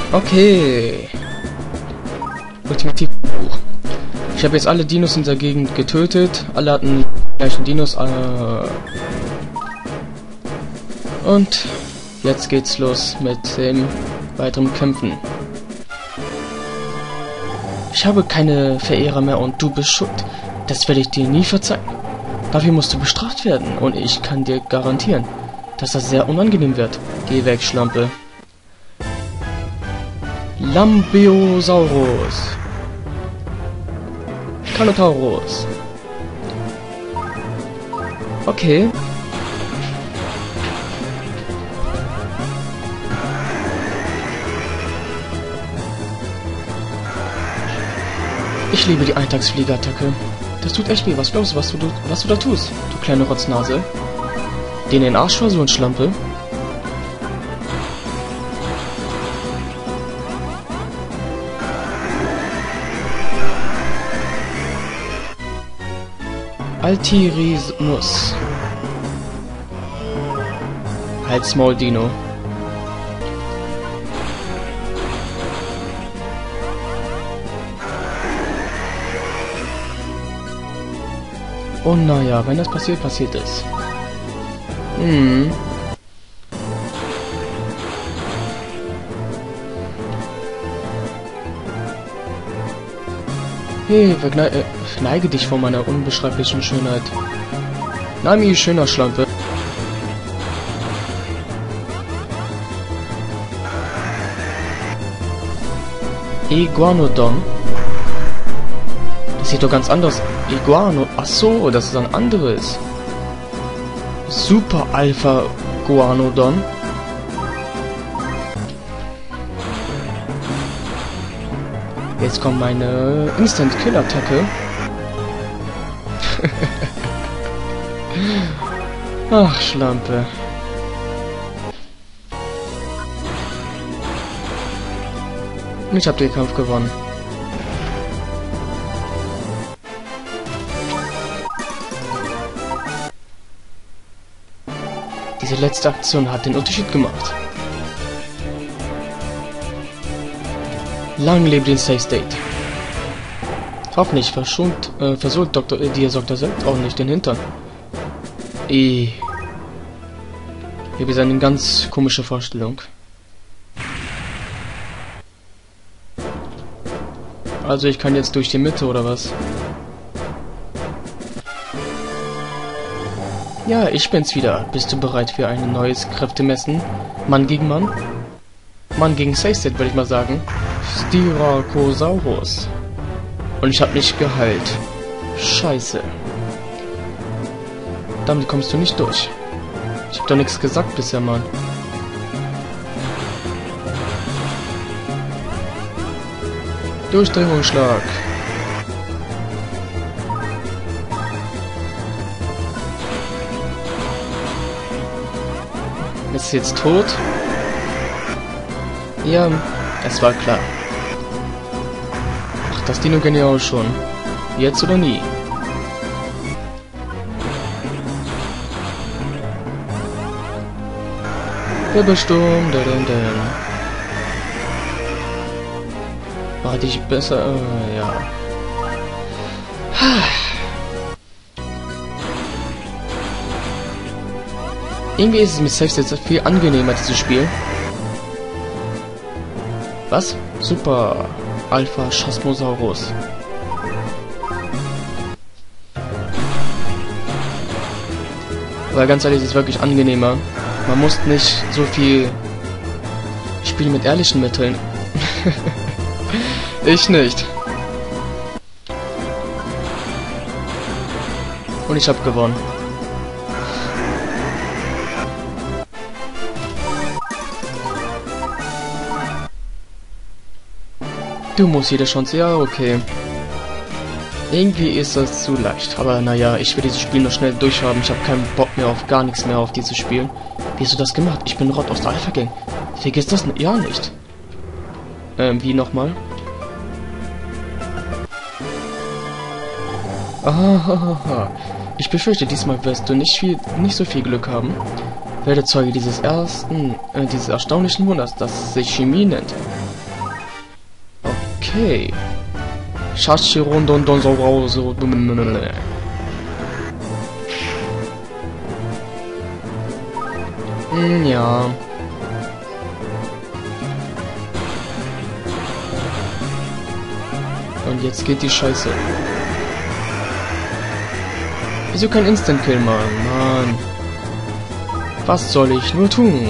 Okay. Ultimativ. Ich habe jetzt alle Dinos in der Gegend getötet. Alle hatten die gleichen Dinos. Und jetzt geht's los mit dem weiteren Kämpfen. Ich habe keine Verehrer mehr und du bist schuld. Das werde ich dir nie verzeihen. Dafür musst du bestraft werden und ich kann dir garantieren, dass das sehr unangenehm wird. Geh weg, Schlampe. Lambiosaurus. Carnotaurus. Okay. Ich liebe die Eintagsfliegerattacke. Das tut echt weh. Was glaubst du, was du da tust, du kleine Rotznase? Den in den Arsch versuchen, Schlampe. Altirismus. Halt's Maul, Dino. Oh naja, wenn das passiert, passiert es. Hey, verneige dich vor meiner unbeschreiblichen Schönheit. Nami, schöner Schlampe. Iguanodon. Das sieht doch ganz anders. Iguano. Ach so, das ist ein anderes. Super Alpha Guanodon. Jetzt kommt meine Instant Kill Attacke. Ach, Schlampe. Ich habe den Kampf gewonnen. Diese letzte Aktion hat den Unterschied gemacht. Lang lebe den Safe State. Hoffentlich versohlt Dr. Diasoktor selbst auch nicht den Hintern. Ich habe eine ganz komische Vorstellung. Also ich kann jetzt durch die Mitte oder was? Ja, ich bin's wieder. Bist du bereit für ein neues Kräftemessen? Mann gegen Mann? Mann gegen Safe State, würde ich mal sagen. Styracosaurus. Und ich habe mich geheilt. Scheiße. Damit kommst du nicht durch. Ich habe doch nichts gesagt bisher, Mann. Durchdringungsschlag. Ist jetzt tot? Ja, es war klar. Ach, das Dino kenne ich auch schon. Jetzt oder nie. Wirbelsturm, war dich besser, ja. Irgendwie ist es mit Safe State viel angenehmer, dieses Spiel. Was? Super Alpha Chasmosaurus. Aber ganz ehrlich, es ist wirklich angenehmer. Man muss nicht so viel spielen mit ehrlichen Mitteln. Ich nicht. Und ich habe gewonnen. Du musst jede Chance, ja, okay. Irgendwie ist das zu leicht. Aber naja, ich will dieses Spiel noch schnell durchhaben. Ich habe keinen Bock mehr auf gar nichts mehr auf dieses Spiel. Wie hast du das gemacht? Ich bin Rott aus der Alpha Gang. Vergiss das ja nicht. Wie nochmal? Aha. Ich befürchte, diesmal wirst du nicht so viel Glück haben. Werde Zeuge dieses erstaunlichen Wunders, das sich Chemie nennt. Okay. Schachirondondosaurus. Ja. Und jetzt geht die Scheiße. Wieso kein Instant-Kill, Mann? Was soll ich nur tun?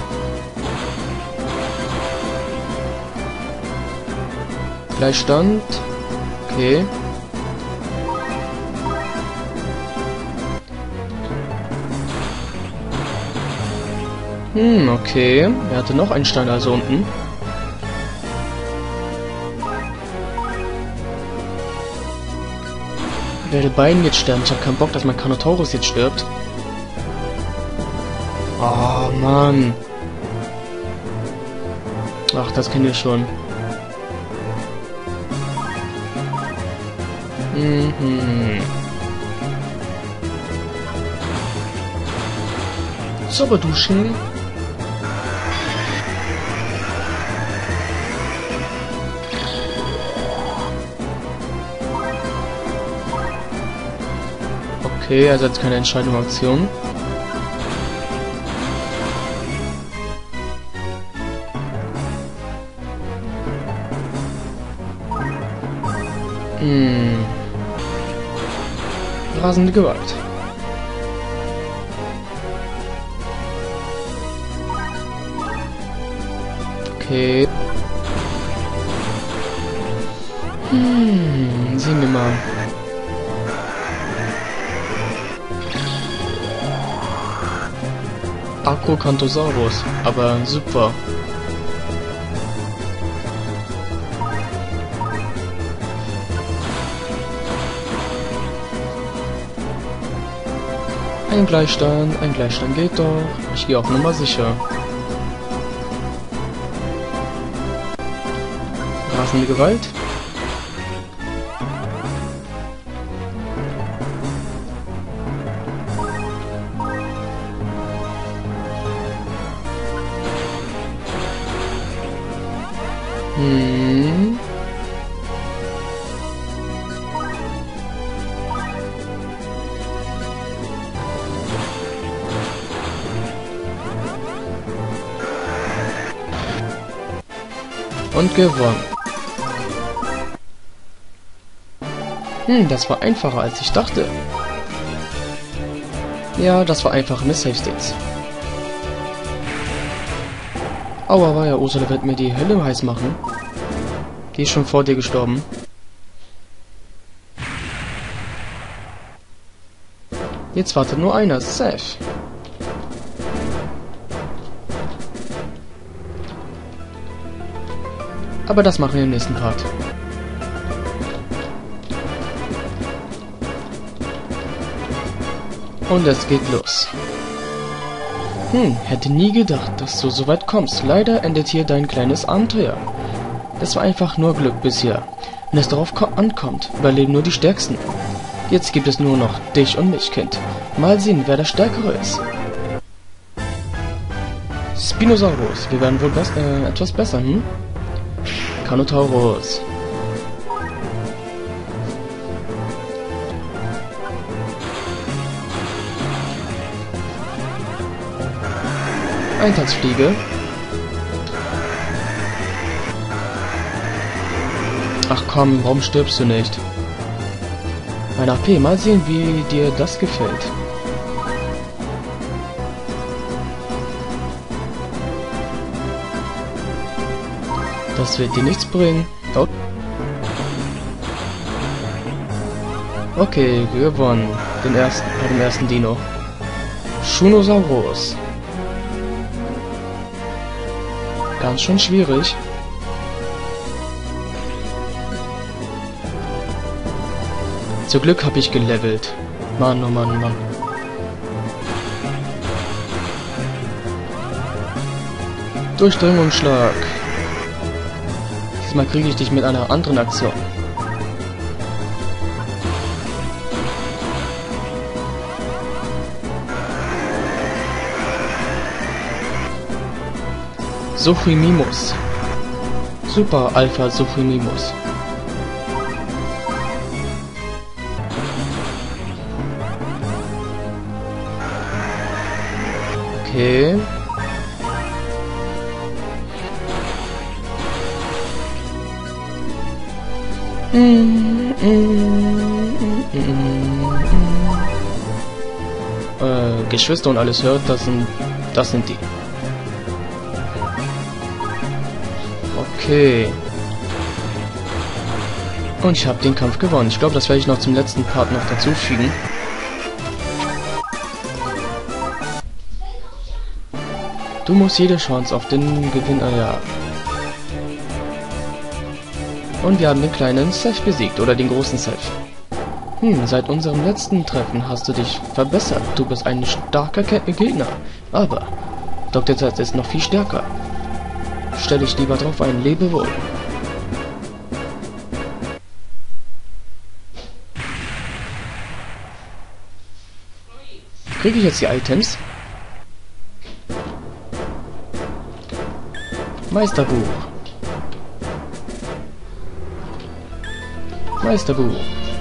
Gleichstand. Okay. Okay. Er hatte noch einen Stein also unten. Ich werde beiden jetzt sterben. Ich habe keinen Bock, dass mein Carnotaurus jetzt stirbt. Oh, Mann. Ach, das kennt ihr schon. Zauberduschen. Okay, er setzt keine Entscheidung Aktion. Rasende Gewalt. Okay. Sehen wir mal. Acrocanthosaurus, aber super. Ein Gleichstand geht doch. Ich gehe auf Nummer sicher. Rasende Gewalt. Und gewonnen. Das war einfacher als ich dachte. Ja, das war einfacher mit Safe States. Aua, war ja, Ursula wird mir die Hölle heiß machen. Die ist schon vor dir gestorben. Jetzt wartet nur einer, safe. Aber das machen wir im nächsten Part. Und es geht los. Hätte nie gedacht, dass du so weit kommst. Leider endet hier dein kleines Abenteuer. Das war einfach nur Glück bisher. Wenn es darauf ankommt, überleben nur die Stärksten. Jetzt gibt es nur noch dich und mich, Kind. Mal sehen, wer der Stärkere ist. Spinosaurus. Wir werden wohl etwas besser, Carnotaurus. Eintagsfliege. Ach komm, warum stirbst du nicht? Ein AP, mal sehen, wie dir das gefällt. Das wird dir nichts bringen. Oh. Okay, gewonnen. Bei dem ersten Dino. Shunosaurus. Ganz schön schwierig. Zum Glück habe ich gelevelt. Mann, oh Mann, Mann. Durchdringungsschlag. Diesmal kriege ich dich mit einer anderen Aktion. Suchimimus. Super Alpha Supremimus. Okay. Geschwister und alles hört, das sind die. Okay. Und ich habe den Kampf gewonnen. Ich glaube, das werde ich noch zum letzten Part noch dazu fügen. Du musst jede Chance auf den Gewinn erjagen. Und wir haben den kleinen Seth besiegt, oder den großen Seth. Seit unserem letzten Treffen hast du dich verbessert. Du bist ein starker Gegner. Aber Dr. Seth ist noch viel stärker. Stell dich lieber drauf ein. Lebe wohl. Kriege ich jetzt die Items? Meisterbuch. Meisterbuch.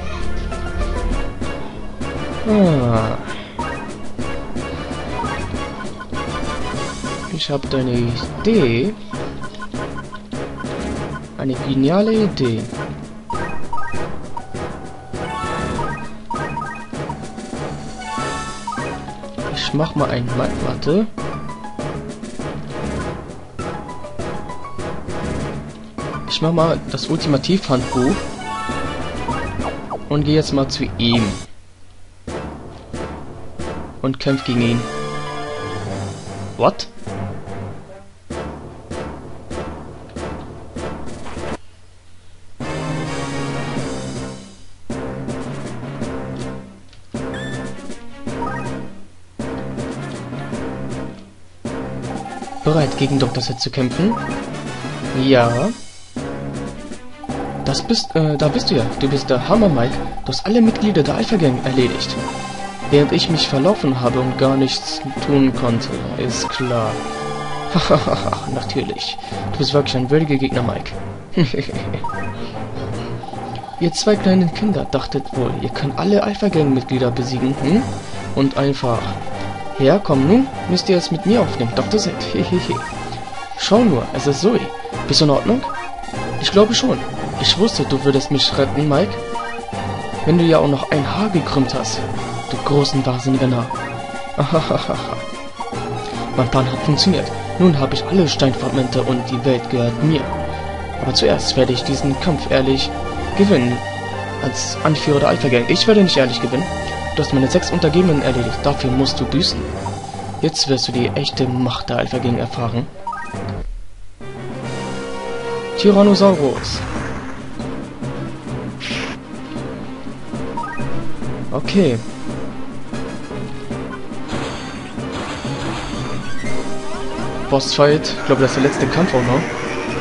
Ah. Ich habe eine Idee. Eine geniale Idee. Ich mach mal ein Warte. Ich mach mal das Ultimativ-Handbuch und gehe jetzt mal zu ihm und kämpf gegen ihn. What? Bereit, gegen Dr. Seth zu kämpfen? Ja. Da bist du ja. Du bist der Hammer, Mike. Du hast alle Mitglieder der Alpha Gang erledigt. Während ich mich verlaufen habe und gar nichts tun konnte. Ist klar. Hahaha, natürlich. Du bist wirklich ein würdiger Gegner, Mike. Ihr zwei kleinen Kinder dachtet wohl, ihr könnt alle Alpha Gang Mitglieder besiegen, Und einfach... Ja, komm, nun müsst ihr es mit mir aufnehmen, Dr. Seth. Hehehe. Schau nur, es ist Zoe. Bist du in Ordnung? Ich glaube schon. Ich wusste, du würdest mich retten, Mike. Wenn du ja auch noch ein Haar gekrümmt hast. Du großen, wahnsinniger Narr. Ahahaha. Mein Plan hat funktioniert. Nun habe ich alle Steinfragmente und die Welt gehört mir. Aber zuerst werde ich diesen Kampf ehrlich gewinnen. Als Anführer der Alpha Gang. Ich werde nicht ehrlich gewinnen. Du hast meine 6 Untergebenen erledigt. Dafür musst du büßen. Jetzt wirst du die echte Macht der Alpha Gang erfahren. Tyrannosaurus. Okay. Bossfight. Ich glaube, das ist der letzte Kampf auch noch.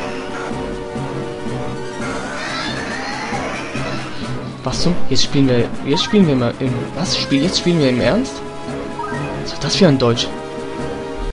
Was zum? Jetzt spielen wir mal im... Was? Jetzt spielen wir im Ernst? Was ist das für ein Deutsch?